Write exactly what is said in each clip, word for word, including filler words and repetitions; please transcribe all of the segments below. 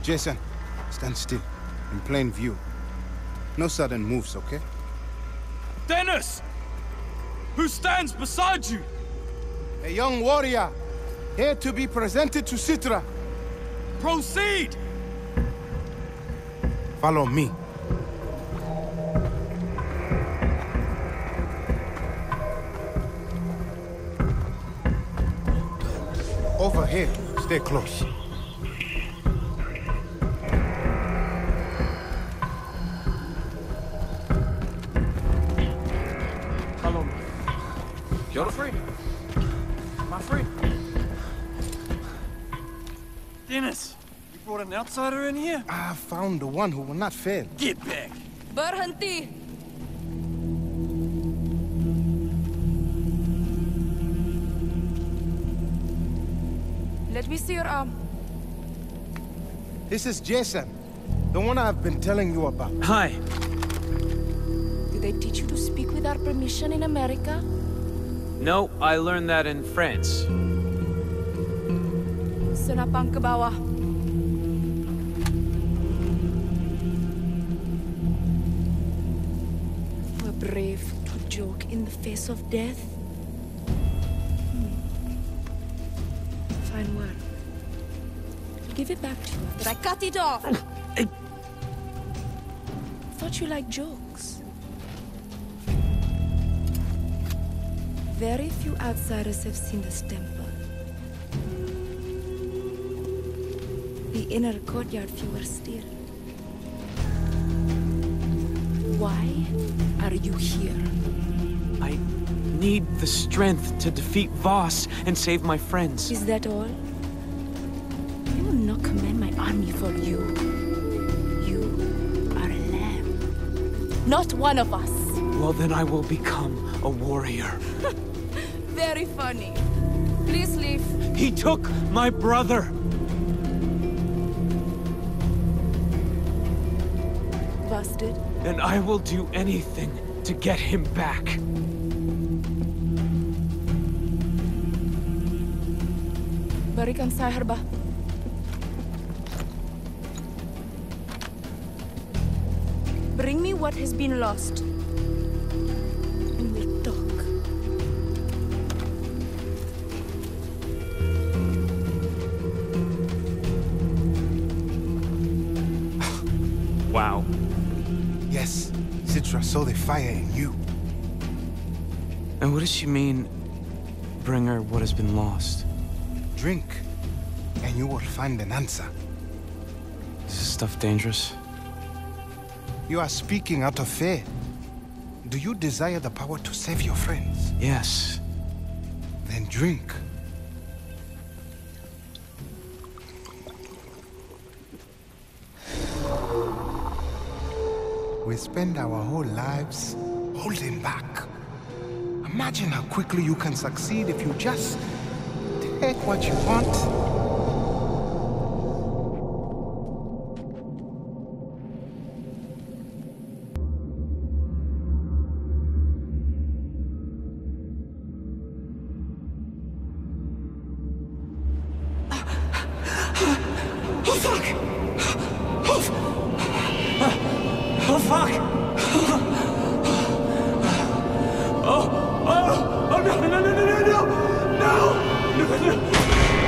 Jason, stand still, in plain view. No sudden moves, okay? Dennis! Who stands beside you? A young warrior, here to be presented to Citra. Proceed! Follow me. Over here. Stay close. Follow me. You're free. My friend. Dennis, you brought an outsider in here? I found the one who will not fail. Get back. Berhenti! Let me see your arm. This is Jason, the one I've been telling you about. Hi. Did they teach you to speak without permission in America? No, I learned that in France. Senapang ke bawah. We're brave to joke in the face of death. Hmm. Fine word. I'll give it back to you after I cut it off. I... Thought you liked jokes. Very few outsiders have seen this temple. The inner courtyard fewer still. Why are you here? I need the strength to defeat Voss and save my friends. Is that all? I will not command my army for you. You are a lamb. Not one of us. Well, then I will become a warrior. Very funny. Please leave. He took my brother. Busted. And I will do anything to get him back. Berikan saya herba. Bring me what has been lost. And we'll talk. Wow. Yes, Citra saw the fire in you. And what does she mean, bring her what has been lost? Drink, and you will find an answer. Is this stuff dangerous? You are speaking out of fear. Do you desire the power to save your friends? Yes. Then drink. We spend our whole lives holding back. Imagine how quickly you can succeed if you just take what you want. Oh, fuck! Oh, oh, oh, no, no, no, no, no, no, no, no, no, no.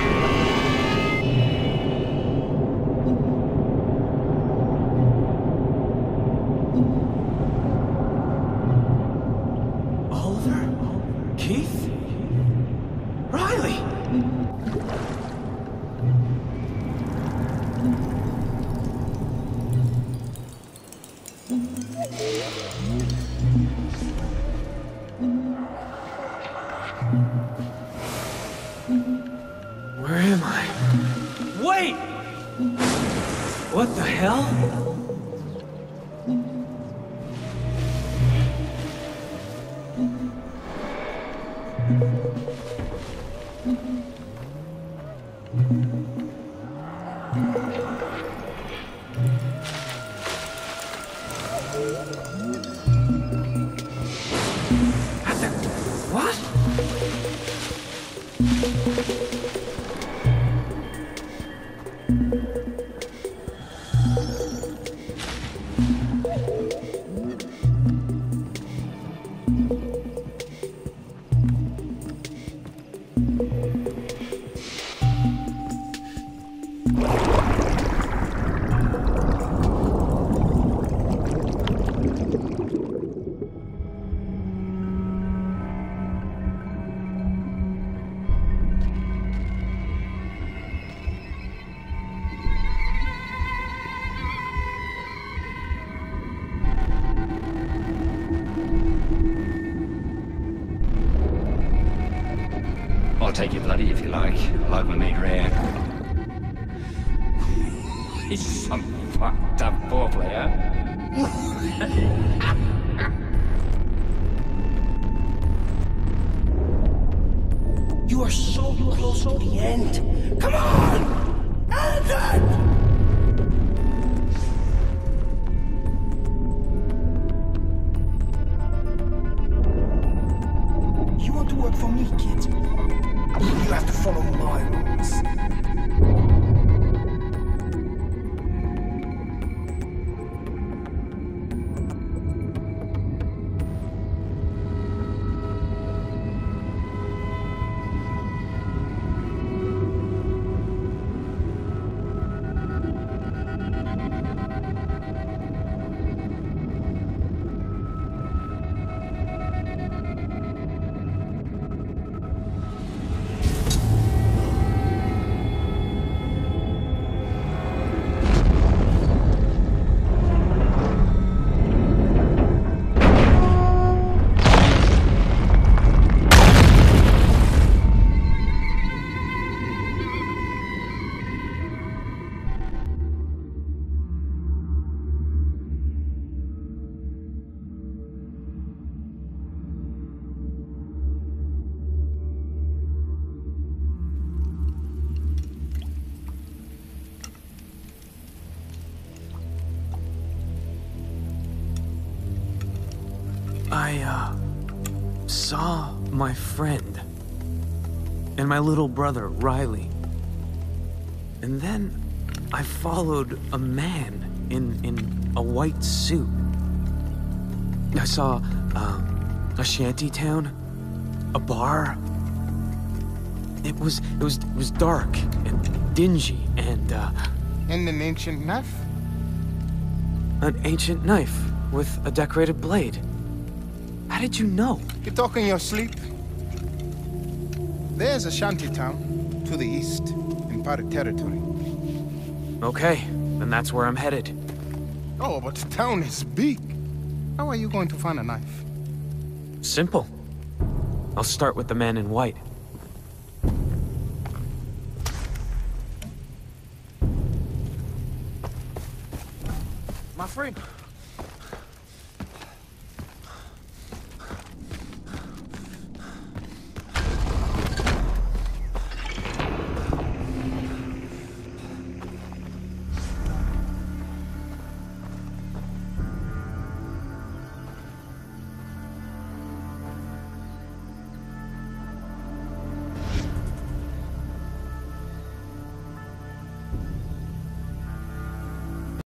Oliver? Keith? Riley? Where am I? Wait! What the hell? What? if you like. Like my mate Ray. He's some fucked up ball player. You are so close to the end. Come on! End it! You want to work for me, kid? You have to follow my rules. I, uh, saw my friend and my little brother, Riley. And then I followed a man in, in a white suit. I saw, uh, a shanty town, a bar. It was, it was, it was dark and dingy and, uh... And an ancient knife? An ancient knife with a decorated blade. How did you know? You talk in your sleep. There's a shanty town to the east in pirate territory. Okay, then that's where I'm headed. Oh, but the town is big. How are you going to find a knife? Simple. I'll start with the man in white. My friend,